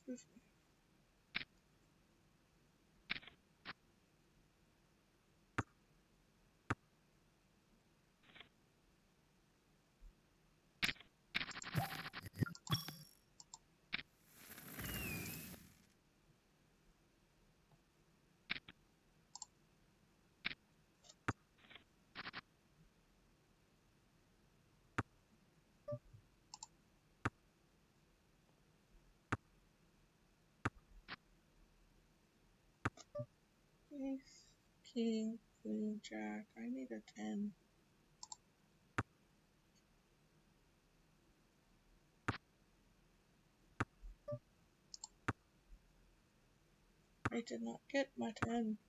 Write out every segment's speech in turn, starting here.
Ace, king, queen, jack. I need a 10. I did not get my 10.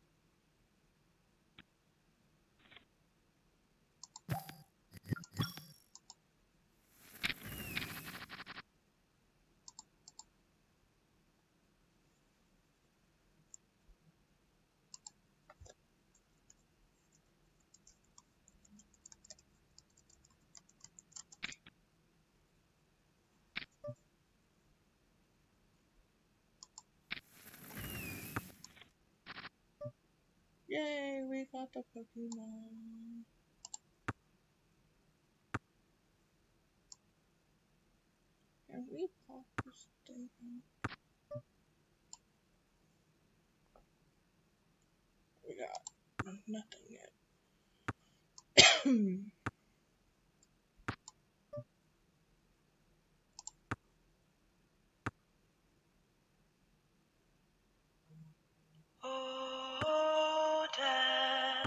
Yay, we got the Pokemon. Can we pop this thing out? We got nothing yet. Oh, Dad.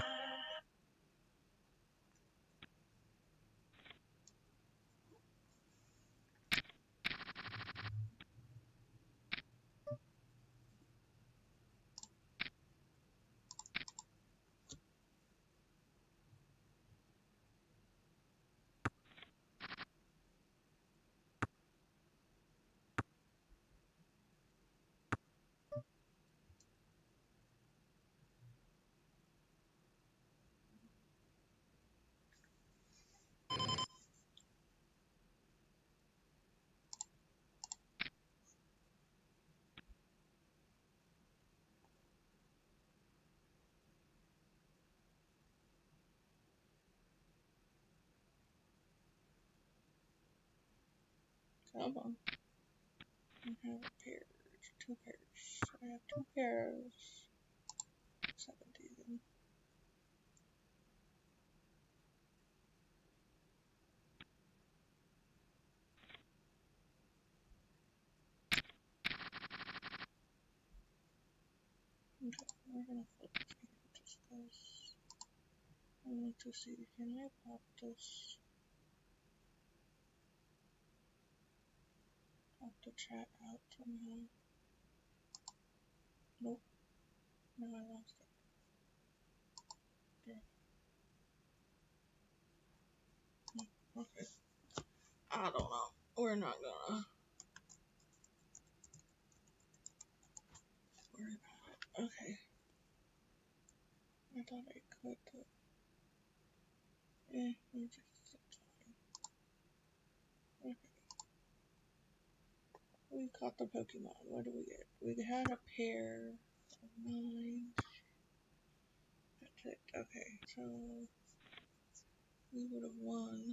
Come on. I have a pair. 2 pairs. I have 2 pairs. 17. Okay, we're gonna flip this game just because I want to see. Can I pop this? Pop the chat out somehow? Nope. No, I lost it. There. No. Okay. I don't know. We're not gonna worry about it. Okay. I thought I could. We just fine. Okay. We caught the Pokemon. What do we get? We had a pair of 9. That's it. Okay, so we would have won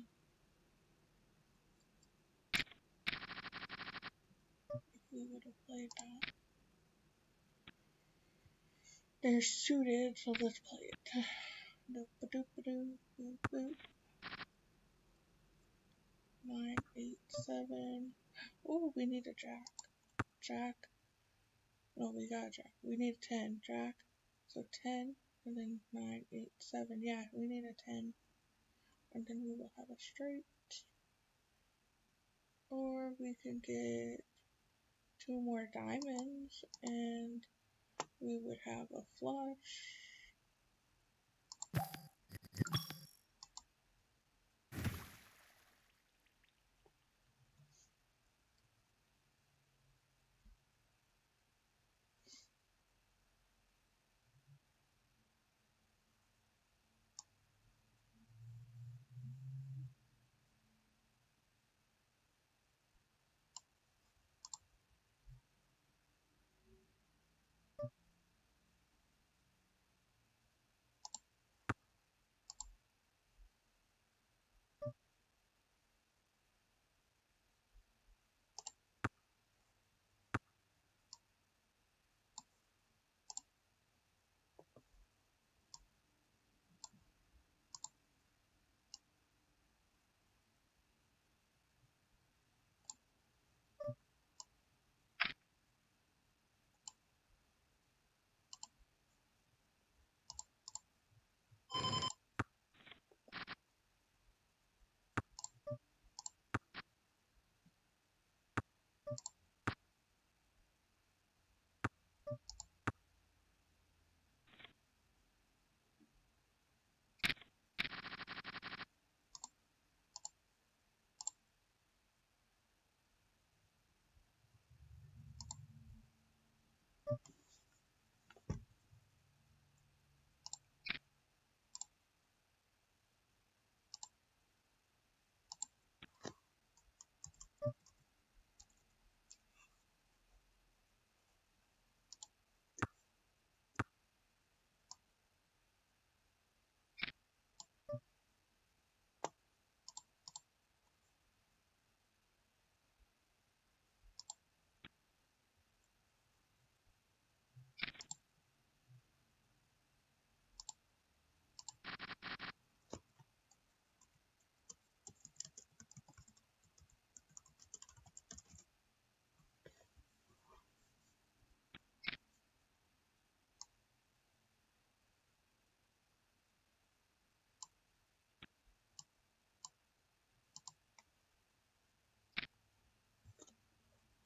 if we would have played that. They're suited, so let's play it. Doop-a-doop-a-doo, boop. 9, 8, 7. Oh, we need a jack. Jack. No, we got a jack. We need a 10. Jack. So 10, and then 9, 8, 7. Yeah, we need a 10. And then we will have a straight. Or we can get 2 more diamonds, and we would have a flush.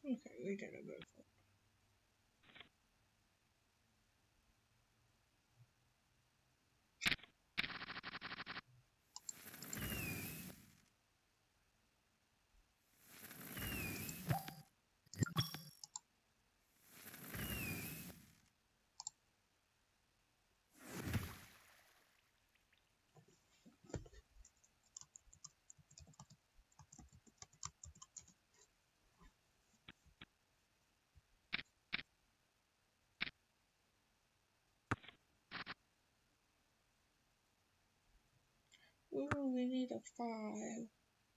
Okay, we did a good one. Ooh, we need a 5.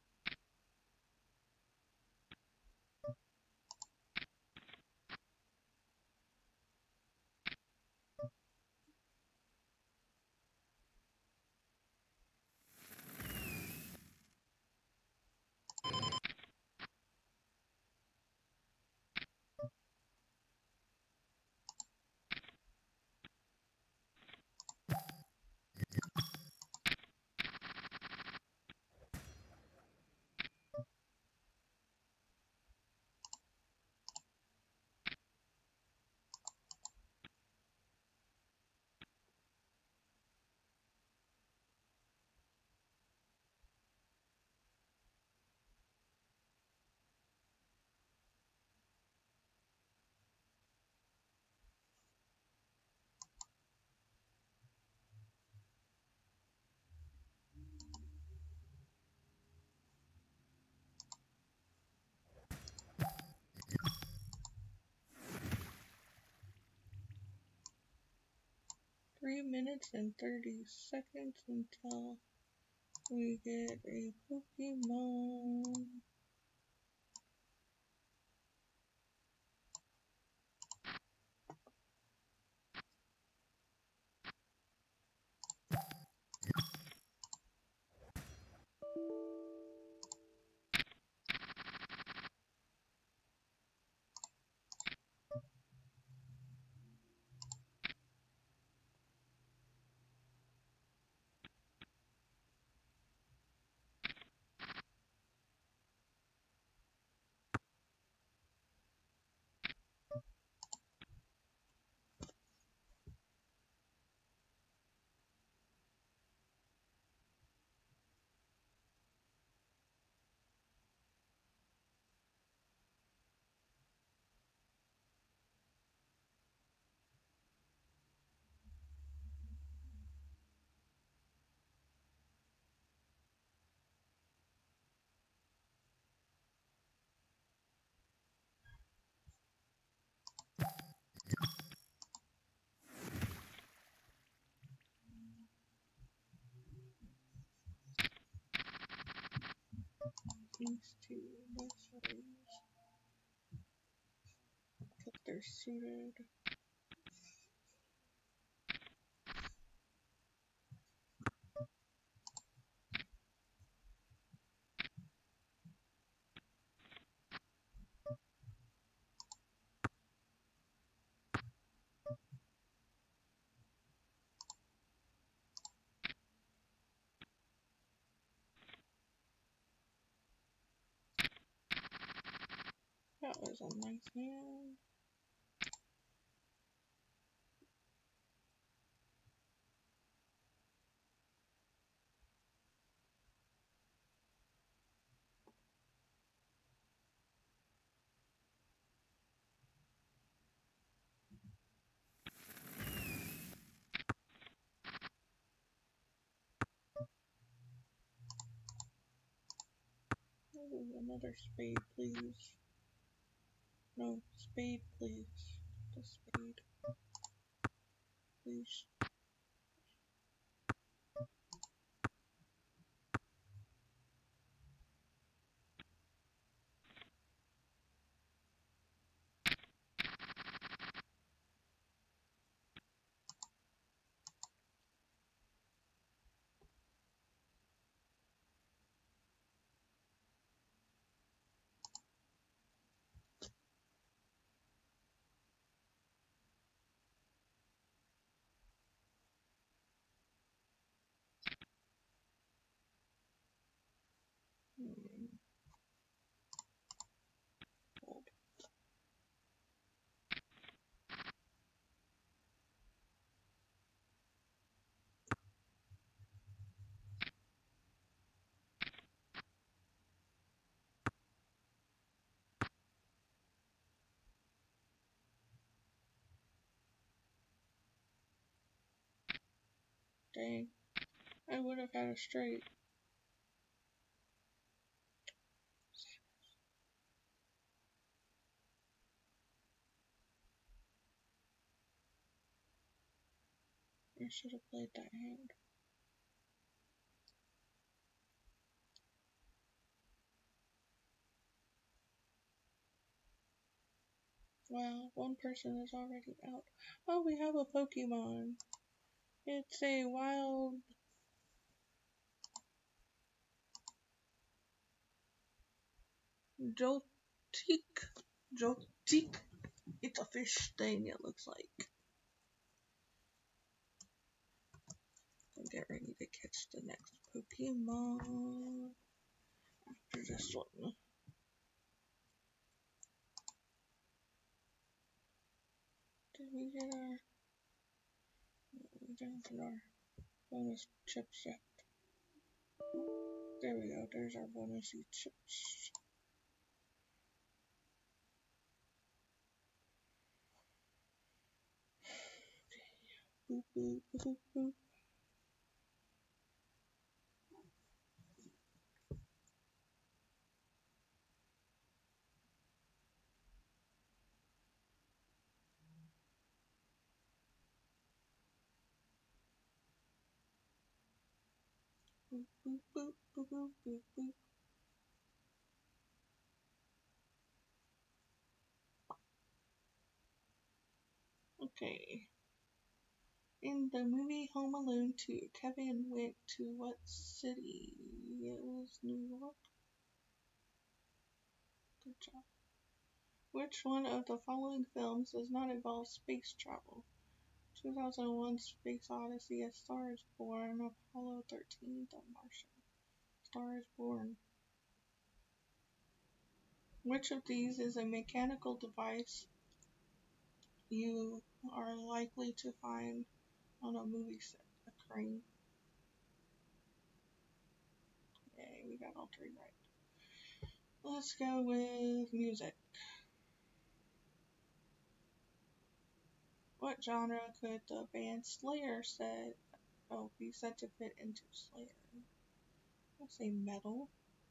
3 minutes and 30 seconds until we get a Pokemon. These two, let's raise. Because they're suited. That was a nice hand. Ooh, another spade, please. No, spade, please. The spade. Please. Hold. Dang. I would have had a straight. I should have played that hand. Wow, one person is already out. Oh, we have a Pokemon. It's a wild... Joltik. Joltik. It's a fish thing, it looks like. I'll get ready to catch the next Pokemon after this one. Did we get our... We didn't get our bonus chips yet. There we go, there's our bonusy chips. Boop, boop, boop, boop. Boop, boop, boop, boop, boop, boop, boop. Okay. In the movie Home Alone 2, Kevin went to what city? It was New York. Good job. Which one of the following films does not involve space travel? 2001 Space Odyssey, A Star is Born, Apollo 13, The Martian. Star is Born. Which of these is a mechanical device you are likely to find on a movie set? A crane. Yay, we got all three right. Let's go with music. What genre could the band Slayer be said to fit into Slayer? I'll say metal.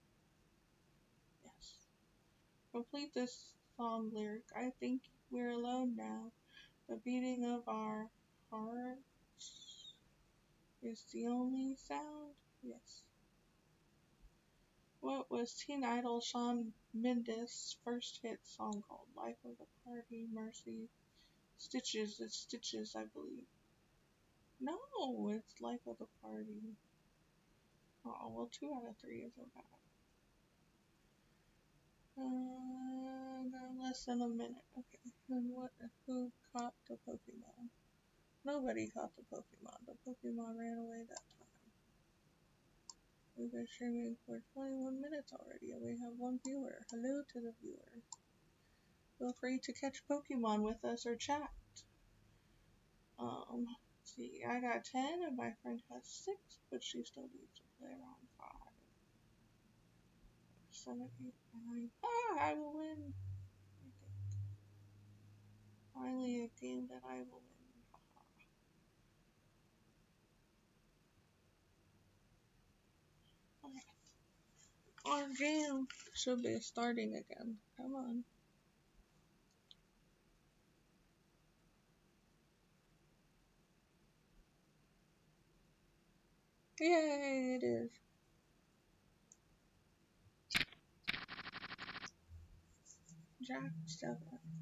Yes. Complete this song lyric. I think we're alone now. The beating of our hearts is the only sound. Yes. What was teen idol Shawn Mendes' first hit song called? Life of the Party, Mercy, Stitches. It's Stitches, I believe. No, it's Life of the Party. Oh, well, 2 out of 3 isn't bad. Less than a minute. Okay. And who caught the Pokemon? Nobody caught the Pokemon. The Pokemon ran away that time. We've been streaming for 21 minutes already, and we have 1 viewer. Hello to the viewer. Feel free to catch Pokemon with us or chat. Let's see, I got 10 and my friend has 6, but she still needs to play around 5. 7, 8, 9. Ah, I will win! I think. Finally, a game that I will win. Okay. Our game should be starting again. Come on. Yay, it is. Jack 7.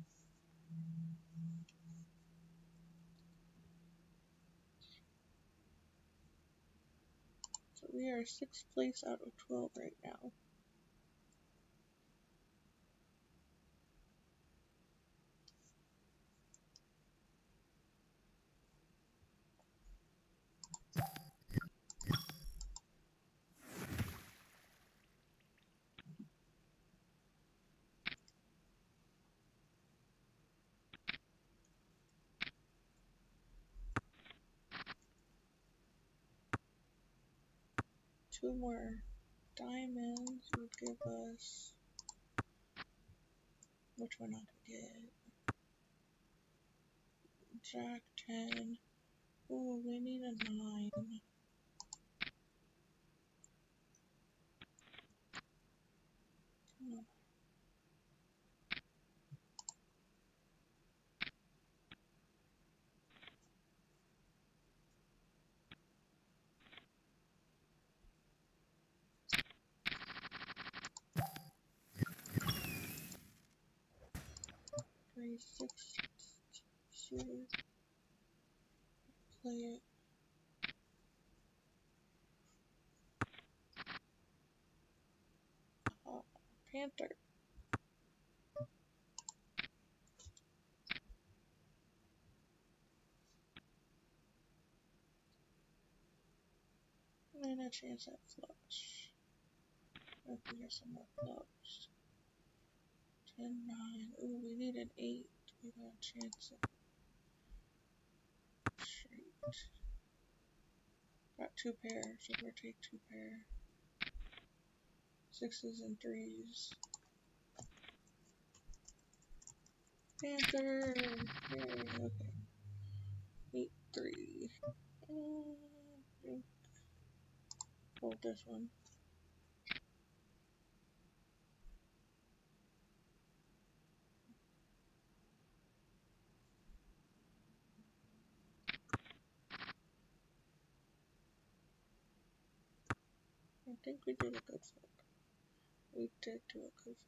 So we are 6th place out of 12 right now. Two more diamonds would give us... Which one not to get? Jack 10. Oh, we need a 9. Oh. 36 shooter. Play it. Panther. And a chance at flush. If we get some more flush. 10, 9. Ooh, we need an 8. We got a chance at straight. Got 2 pairs, so we'll take 2 pair. 6s and 3s. Panther! Yay, okay. 8, 3. Hold this one. I think we did a good flip. We did do a good flip.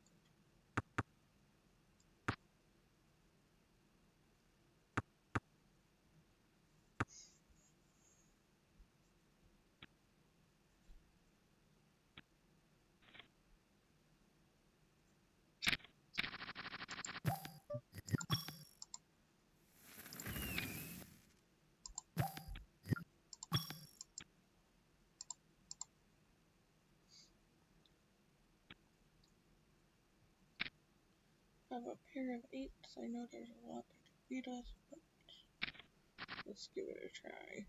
I have a pair of 8s. I know there's a lot that can beat us, but let's give it a try.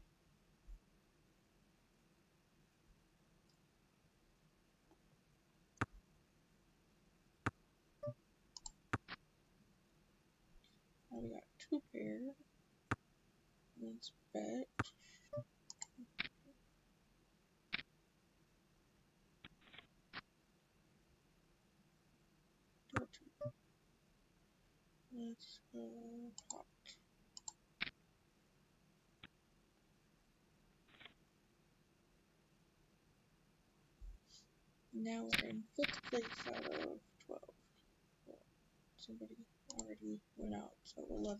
Now we got 2 pairs. Let's bet. Let's go pot. Now we're in 5th place out of 12. Well, somebody already went out, so 11.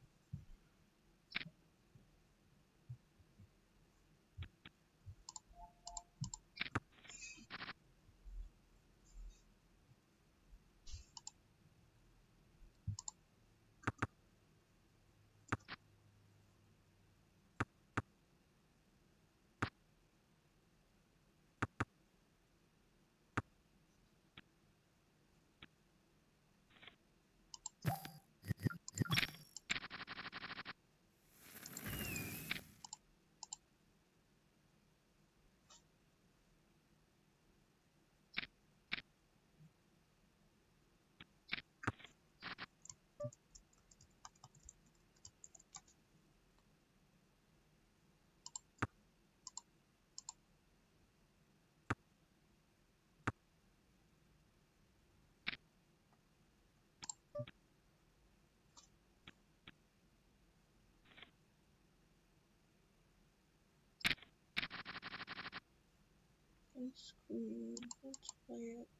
Ace queen. Let's play it.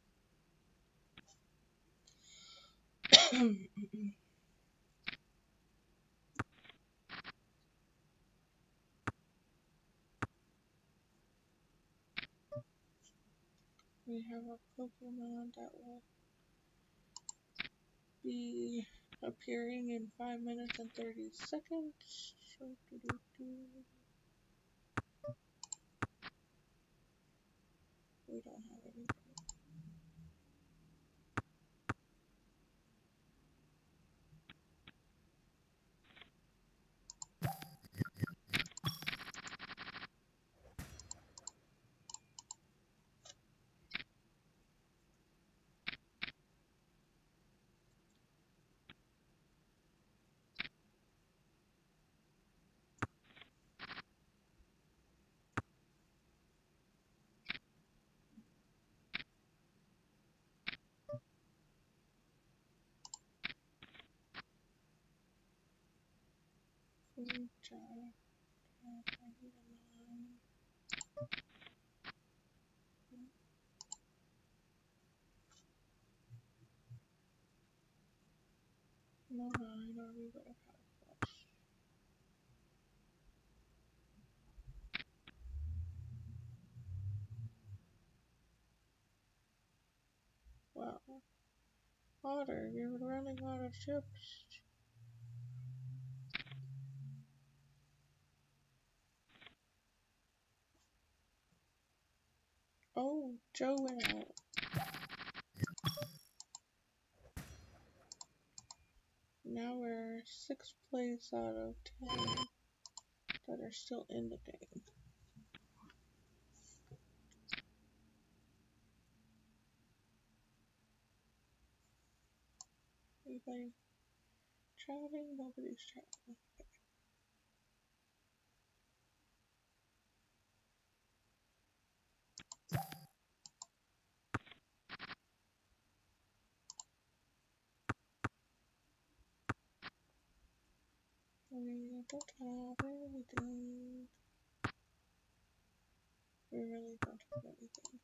We have a Pokemon that will be appearing in 5 minutes and 30 seconds. We don't have anything. Jack, I need a 9. No 9, or we would have had a flush. Wow. Otter, you're running out of chips. Oh, Joe went out. Now we're 6 plays out of 10 that are still in the game. Anybody chatting? Nobody's chatting. We don't have anything. We really don't have anything.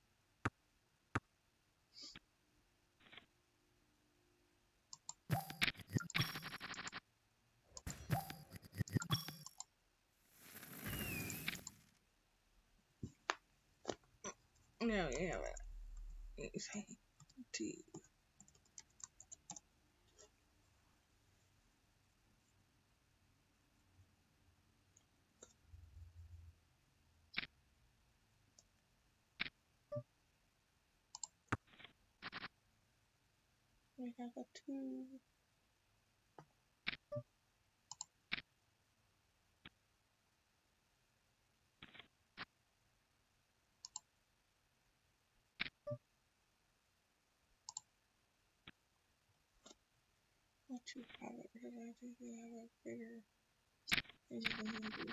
No, we haven't. Anything. Tea. We have a 2. Let you have it, because I think we have a bigger thing than we do.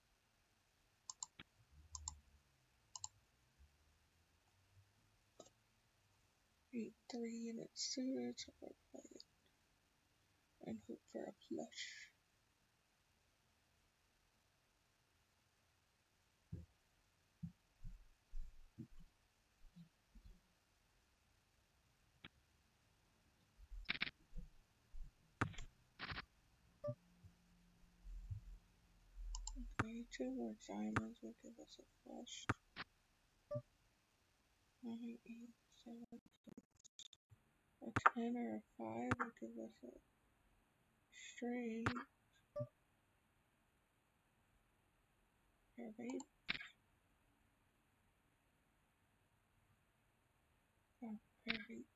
8-3, and it's suited, so we'll play it. And hope for a flush. Okay, 2 more diamonds will give us a flush. 9, 8, 7, 6. A 10 or a 5 will give us a straight. Pair of 8. Oh, pair of 8s.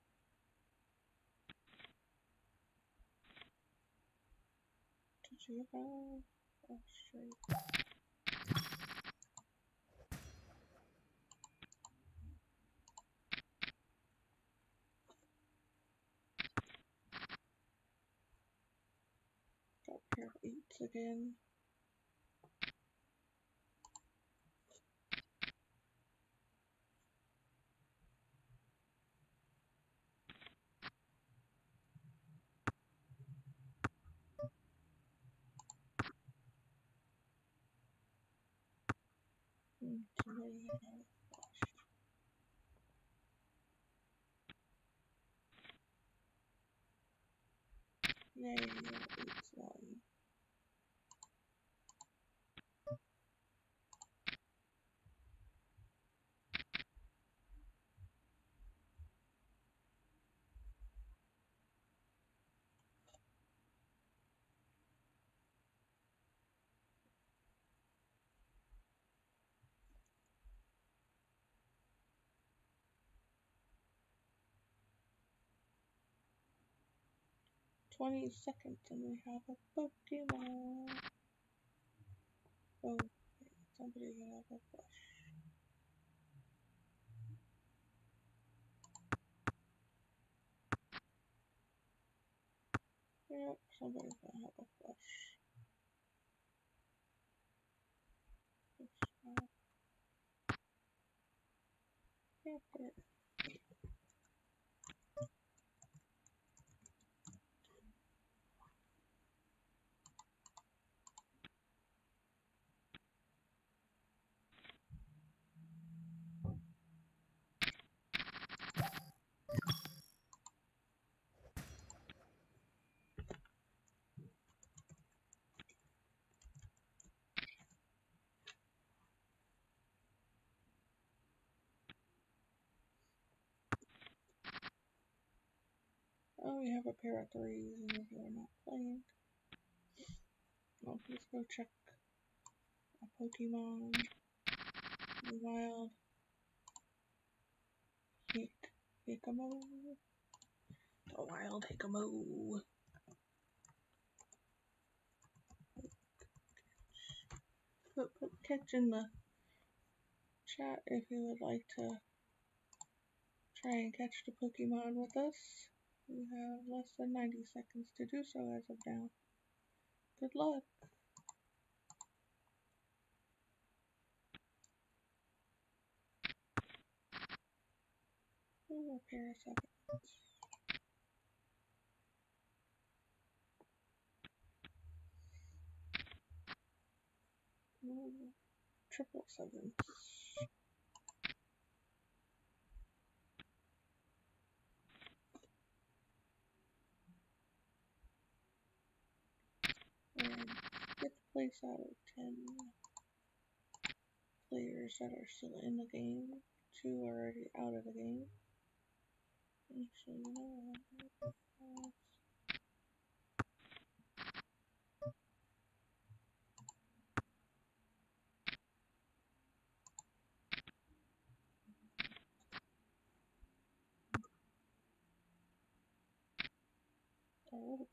Did you have a straight? Got a pair of 8s again. Somebody had a flush. Yay, 8's one. "20 seconds and we have a Pokemon." Oh, somebody can have a flush. Yep, somebody's gonna have a flush. Yep, there. we have a pair of threes and if you're not playing. Well, let's go check a Pokemon. The wild Hikamo. The wild Hikamo. Put catch in the chat if you would like to try and catch the Pokemon with us. We have less than 90 seconds to do so as of now. Good luck. Ooh, a pair of sevens. Ooh, triple sevens. And 5th place out of 10 players that are still in the game. 2 are already out of the game. Actually, you know what? Oh.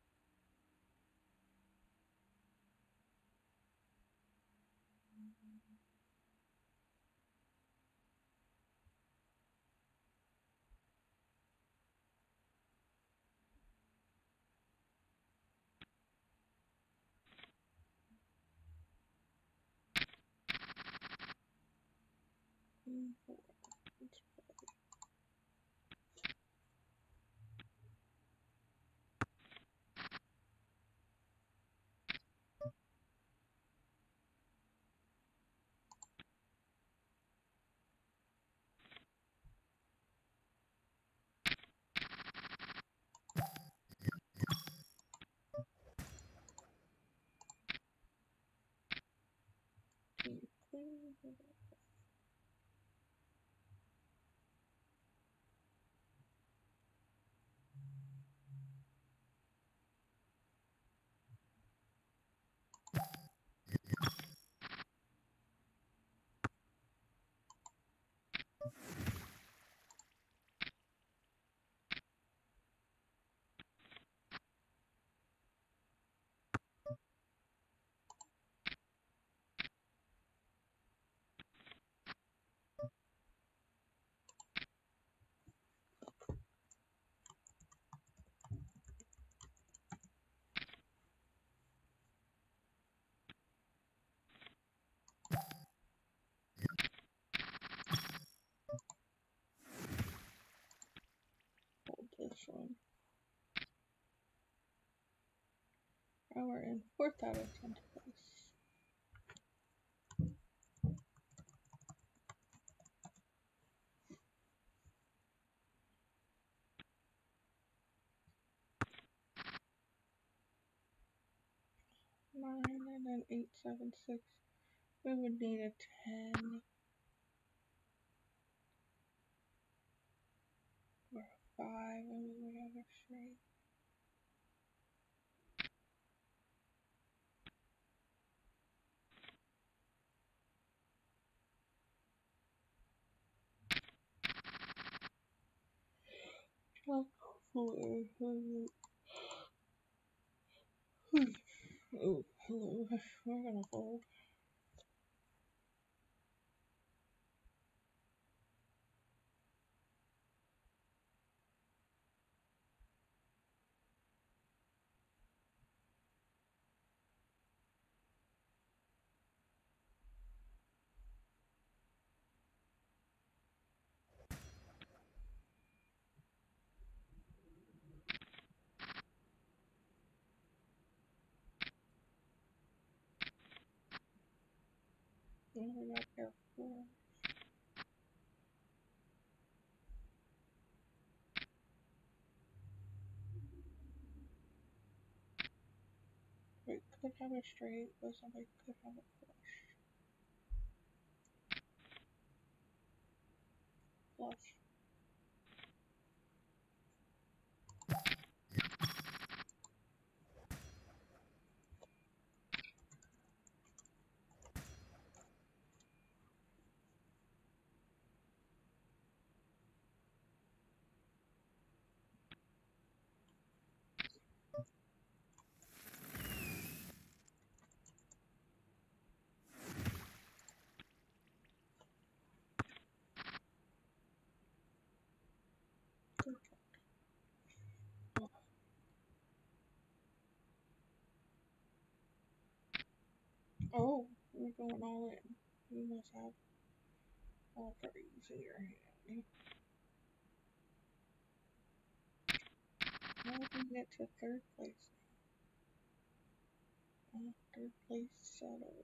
Let's play. Team Queen. Hold this one. Now we're in 4th out of 10th place. Nine and then 8, 7, 6. We would need a 10 or a 5 and we would have a straight. Oh, hello. We're gonna fold. And we got pair 4. We could have a straight, but somebody could have a flush. Flush. we're going all in. You must have all threes in your hand. How did we get to third place now? Third place out of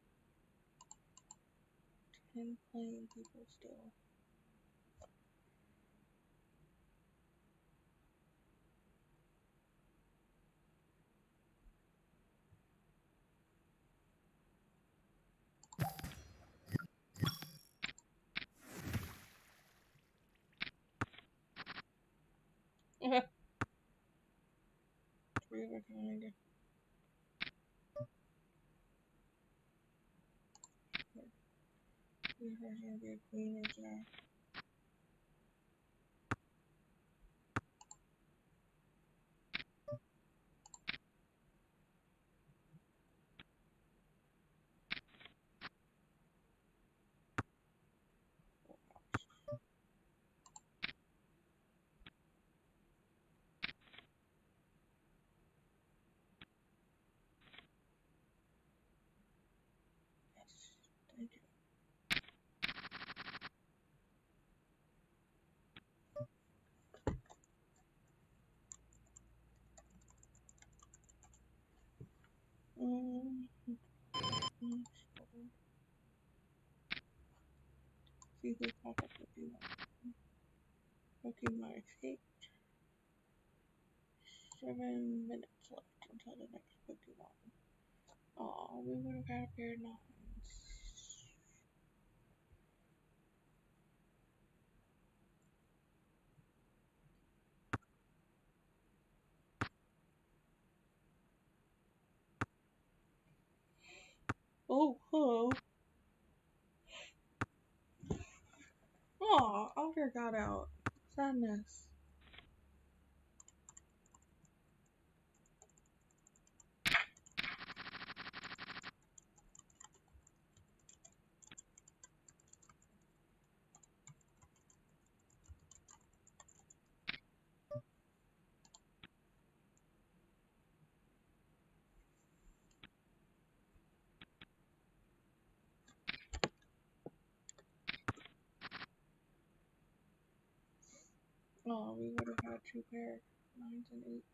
10 playing people still. Three of a kind. These are gonna be a queen or jack. Yes, thank you. See who caught up with you. Booking my escape. 7 minutes left until the next Pokemon. Aw, we would have had a pair of 9s. Oh, hello. Aw, Alder got out. Sadness. Oh, we would have had 2 pair. 9s and 8s.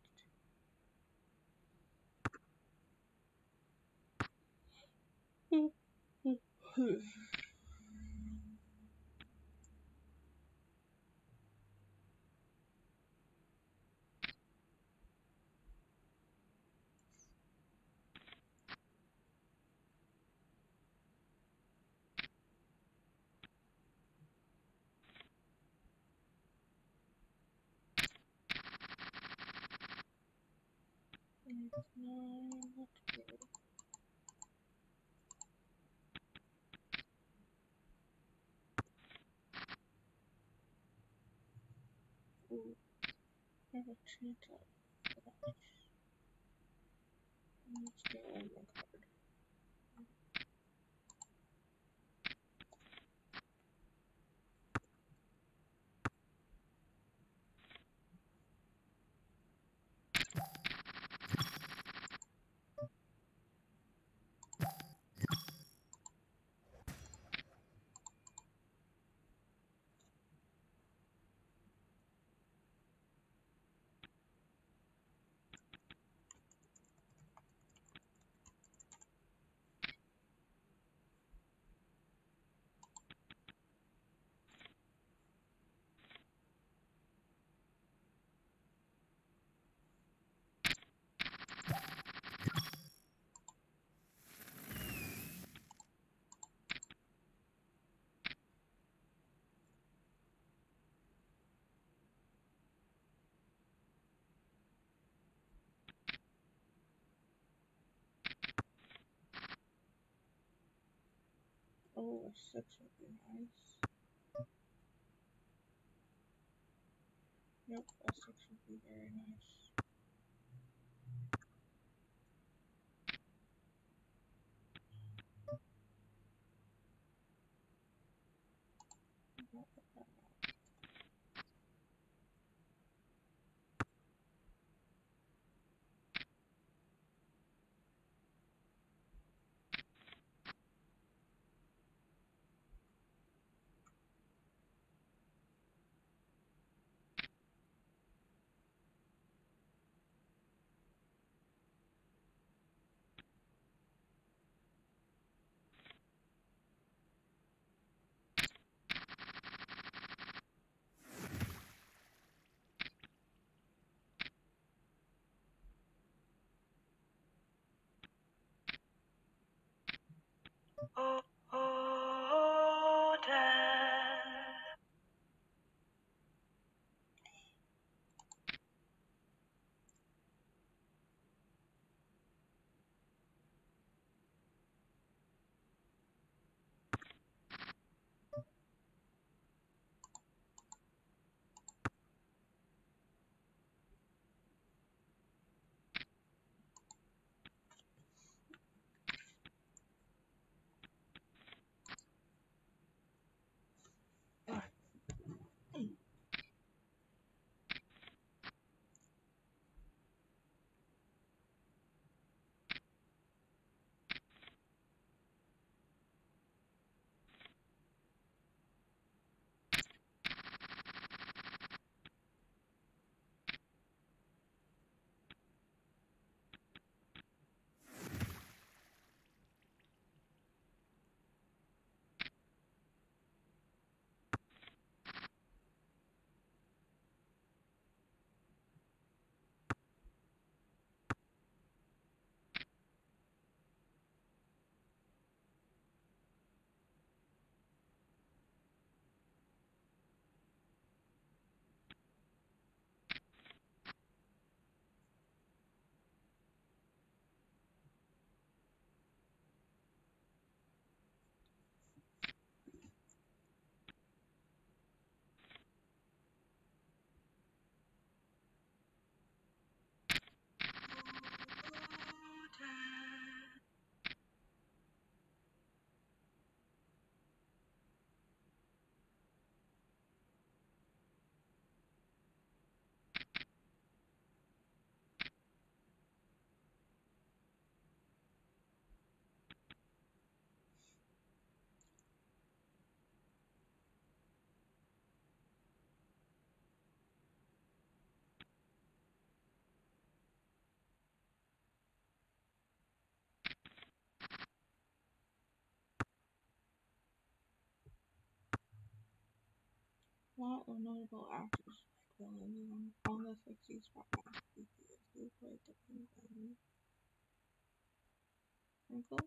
It's 9. Let's go. Ooh, I have a chance at that. Let's get one more card. Oh, a 6 would be nice. Yep, a 6 would be very nice. lot of notable actors like villains on the 60s Batman who played the Penguin. Wrinkle?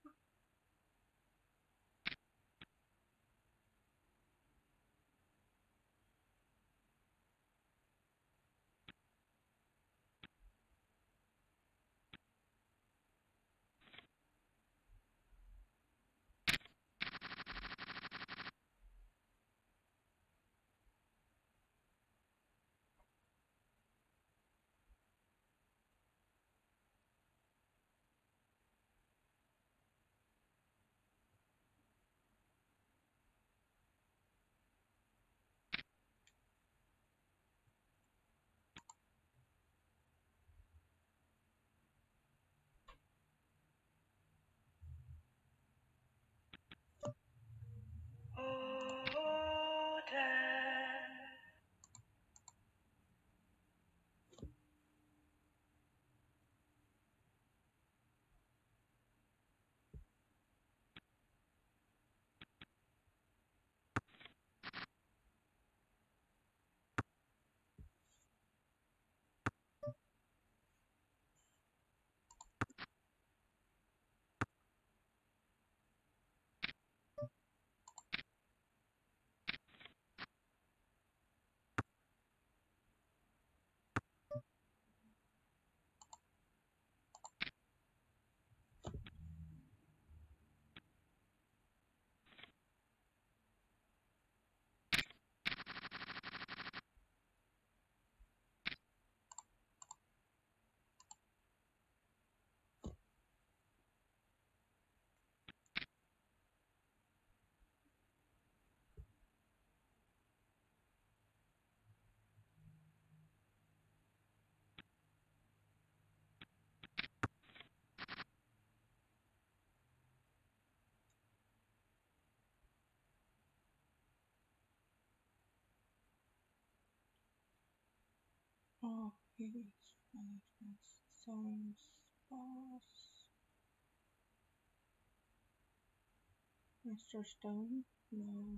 Oh, Dad. Oh, he's management's son's boss. Mr. Stone? No,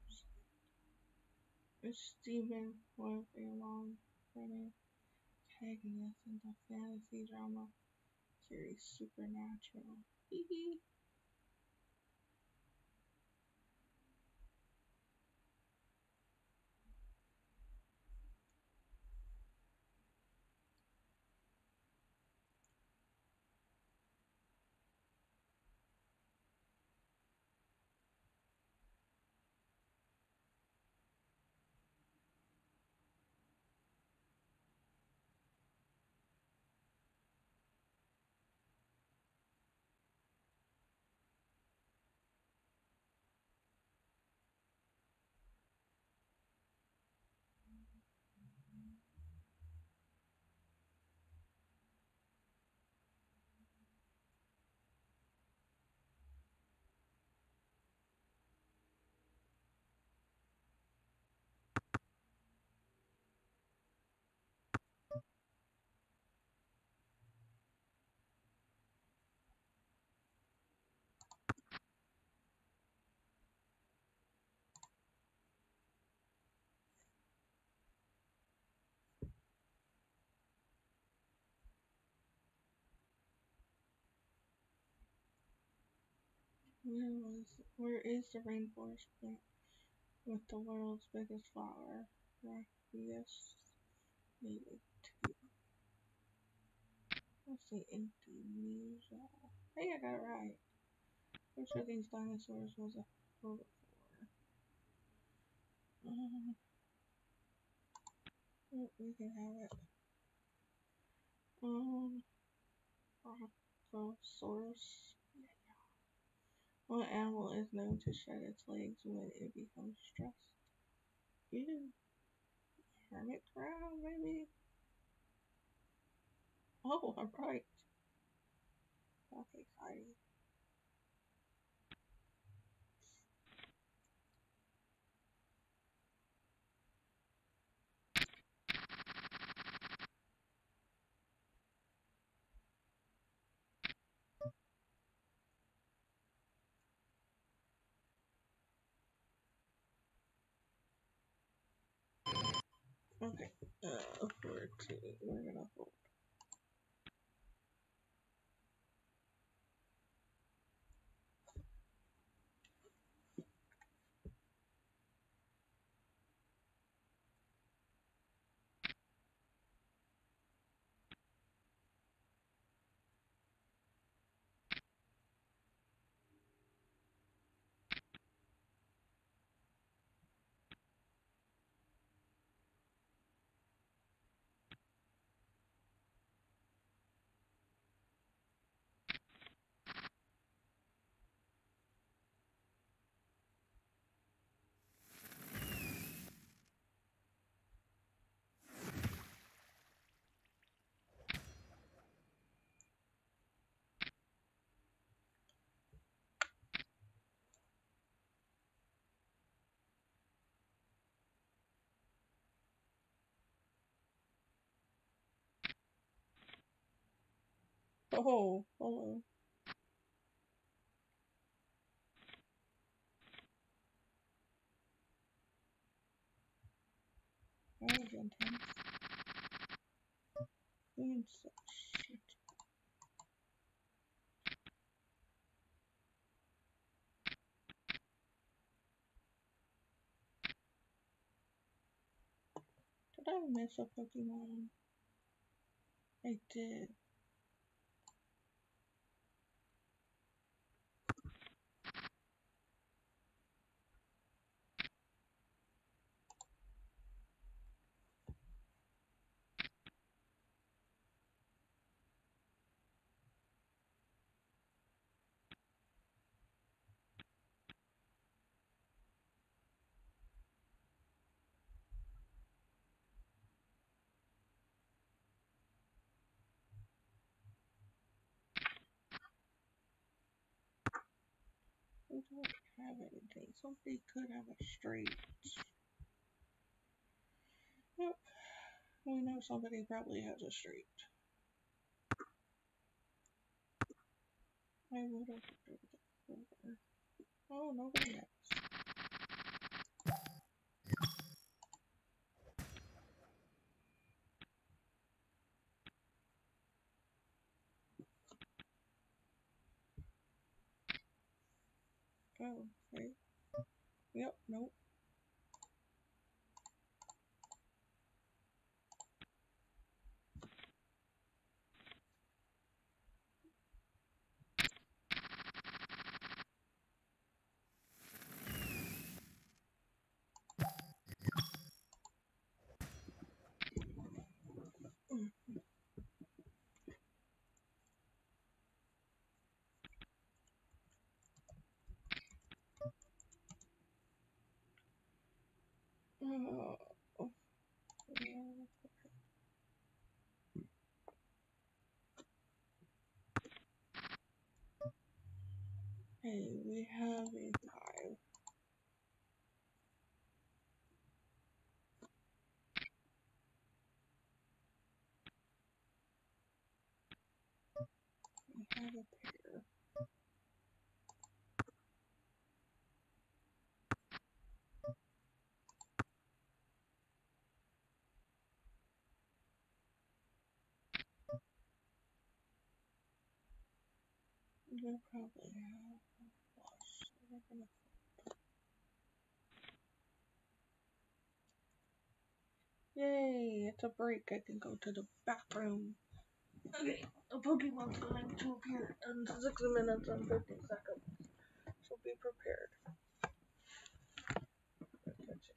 it's Stephen was a long-running protagonist in the fantasy drama series Supernatural. Hee hee. Where is the rainforest plant with the world's biggest flower? Rockiest native to let's say Indonesia. Hey, I got it right. Which of these dinosaurs was a herbivore? We can have it. Brontosaurus. What animal is known to shed its legs when it becomes stressed? Ew. Hermit crab, maybe? Oh, I'm right. That's exciting. Okay. 14. We're gonna hold. Oh, hello. That was intense. Shit. Did I miss a Pokemon? I did. We don't have anything. Somebody could have a straight. Yep. We know somebody probably has a straight. I would have preferred it over. Oh, nobody has. Oh, okay. Yep, nope. Oh, yeah. Hey, we have a 5. We have a pair. We'll probably have a flush. So we're gonna. Yay! It's a break. I can go to the bathroom. Okay, a Pokemon's going to appear in 6 minutes and 50 seconds. So be prepared. Let's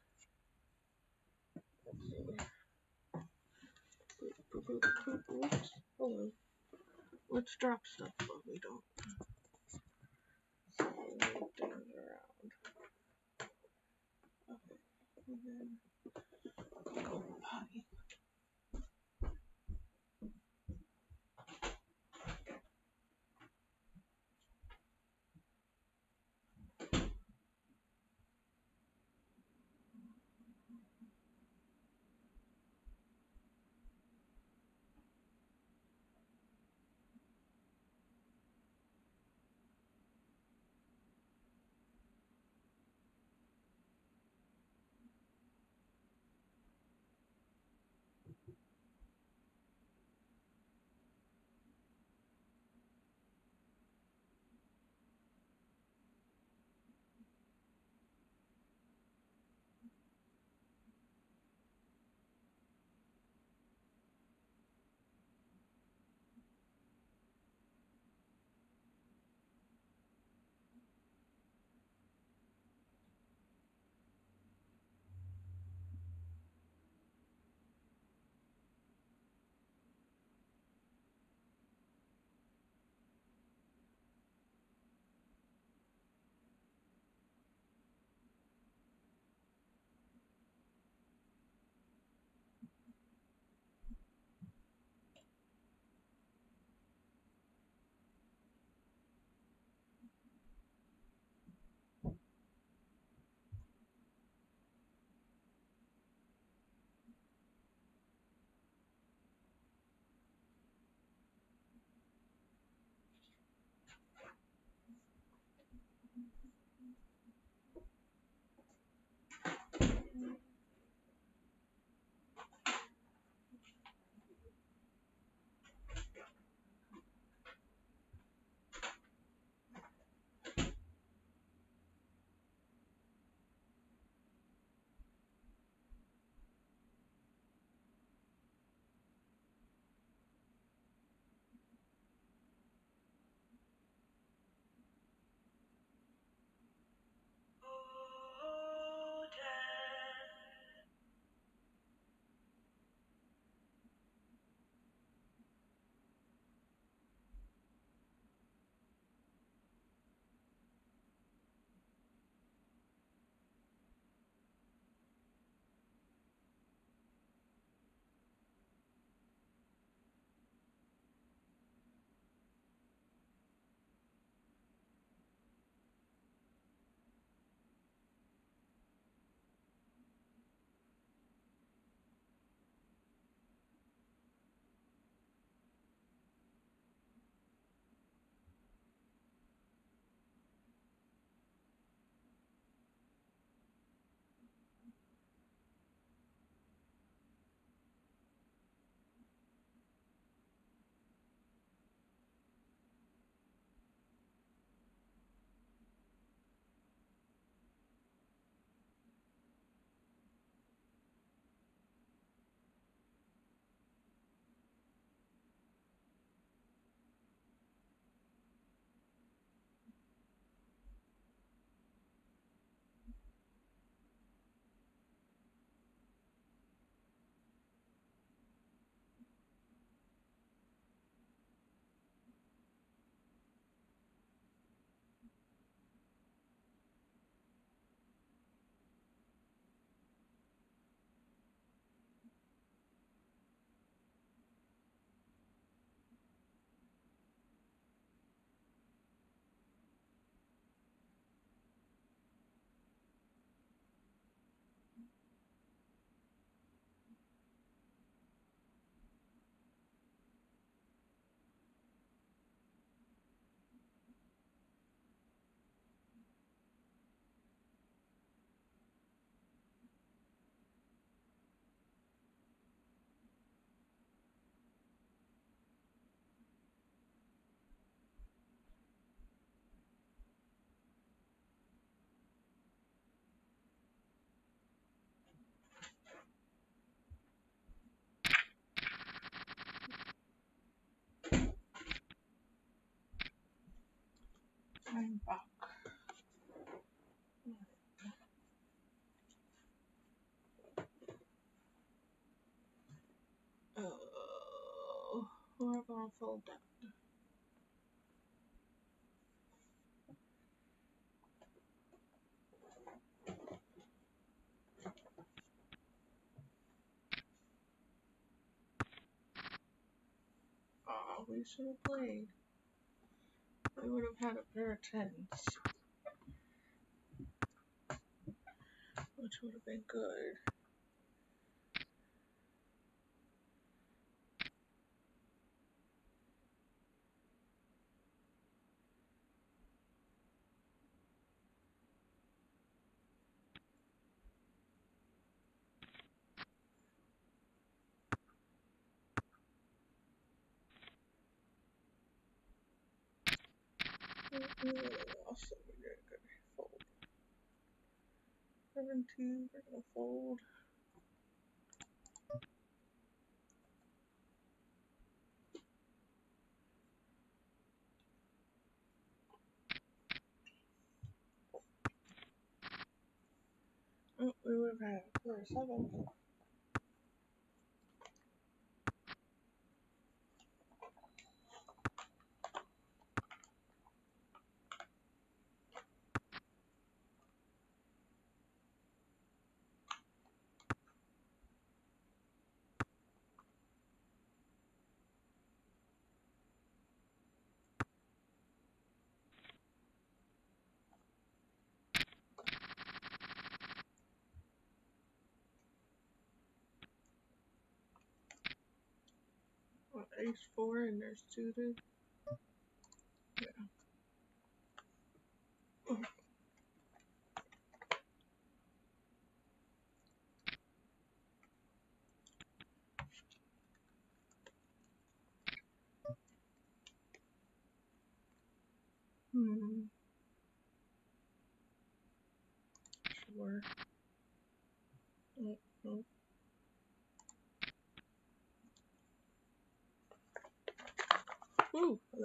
see. Oops. Hello. Let's drop stuff so we don't move things around. Okay. And then go potty. Fuck. We're gonna fold that. Oh, we should have played. We would have had a pair of tens, which would have been good. Also, we're gonna fold. 7-2, we're gonna fold. Oh, we would have had a pair of sevens. Ace 4 and there's suited. Yeah. Sure. Oh, no. Ooh, hello.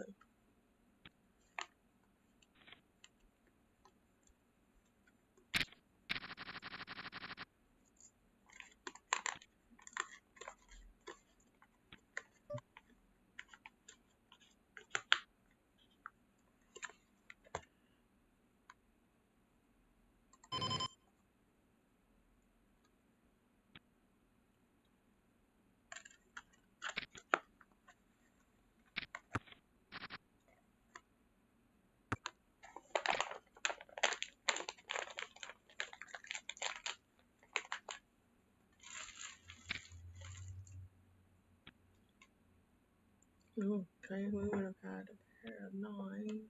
Ooh, okay, we would have had a pair of nines.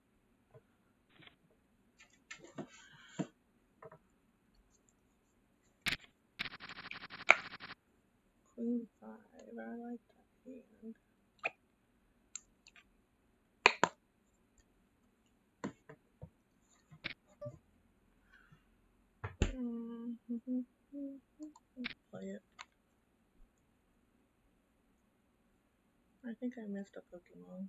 Queen 5, I like that hand. Play it. I think I missed a Pokemon.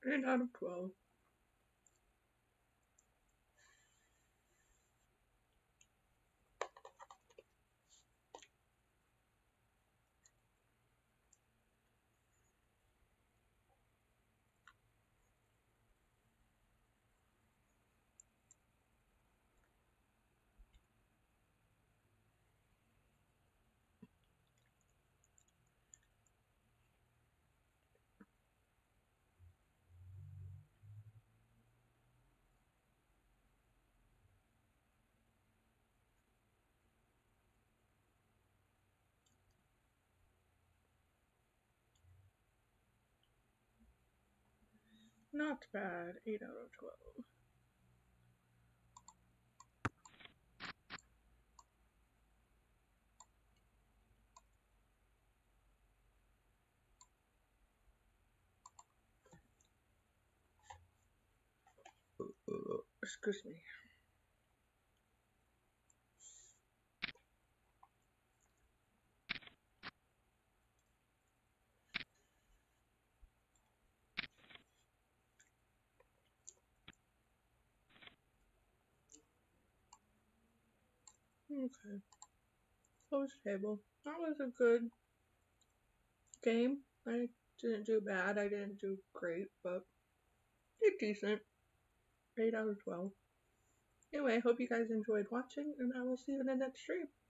8 out of 12. Not bad. 8 out of 12. Excuse me. Okay. Close table. That was a good game. I didn't do bad. I didn't do great, but did decent. 8 out of 12. Anyway, I hope you guys enjoyed watching, and I will see you in the next stream.